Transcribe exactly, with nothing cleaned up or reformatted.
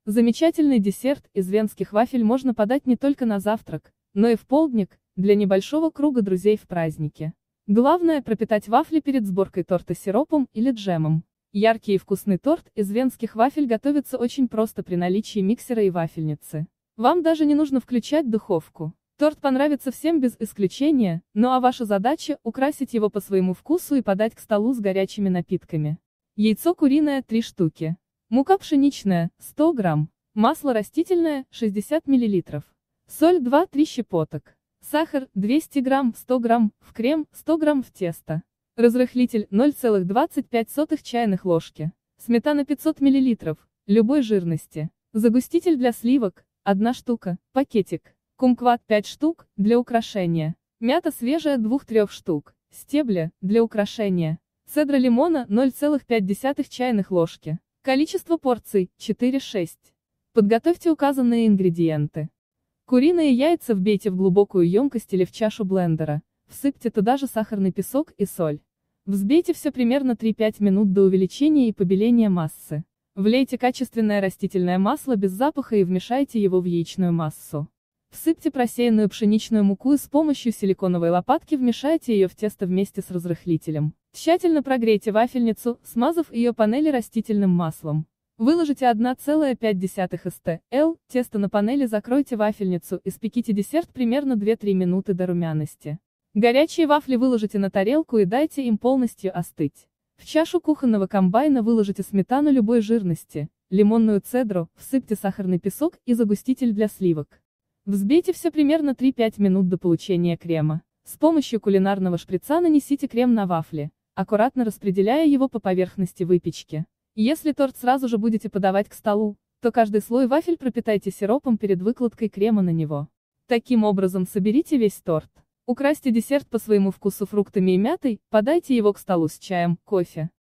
Замечательный десерт из венских вафель можно подать не только на завтрак, но и в полдник, для небольшого круга друзей в празднике. Главное пропитать вафли перед сборкой торта сиропом или джемом. Яркий и вкусный торт из венских вафель готовится очень просто при наличии миксера и вафельницы. Вам даже не нужно включать духовку. Торт понравится всем без исключения, ну а ваша задача – украсить его по своему вкусу и подать к столу с горячими напитками. Яйцо куриное три штуки. Мука пшеничная сто грамм. Масло растительное шестьдесят миллилитров. Соль два-три щепоток. Сахар двести грамм, сто грамм в крем, сто грамм в тесто. Разрыхлитель ноль целых двадцать пять сотых чайных ложки. Сметана пятьсот миллилитров, любой жирности. Загуститель для сливок одна штука, пакетик. Кумкват пять штук, для украшения. Мята свежая двух-трёх штук. Стебля, для украшения. Цедра лимона ноль целых пять десятых чайных ложки. Количество порций четыре-шесть. Подготовьте указанные ингредиенты. Куриные яйца вбейте в глубокую емкость или в чашу блендера. Всыпьте туда же сахарный песок и соль. Взбейте все примерно три-пять минут до увеличения и побеления массы. Влейте качественное растительное масло без запаха и вмешайте его в яичную массу. Всыпьте просеянную пшеничную муку и с помощью силиконовой лопатки вмешайте ее в тесто вместе с разрыхлителем. Тщательно прогрейте вафельницу, смазав ее панели растительным маслом. Выложите одна целая пять десятых стл, тесто на панели, закройте вафельницу и спеките десерт примерно две-три минуты до румяности. Горячие вафли выложите на тарелку и дайте им полностью остыть. В чашу кухонного комбайна выложите сметану любой жирности, лимонную цедру, всыпьте сахарный песок и загуститель для сливок. Взбейте все примерно три-пять минут до получения крема. С помощью кулинарного шприца нанесите крем на вафли, аккуратно распределяя его по поверхности выпечки. Если торт сразу же будете подавать к столу, то каждый слой вафель пропитайте сиропом перед выкладкой крема на него. Таким образом соберите весь торт. Украсьте десерт по своему вкусу фруктами и мятой, подайте его к столу с чаем, кофе.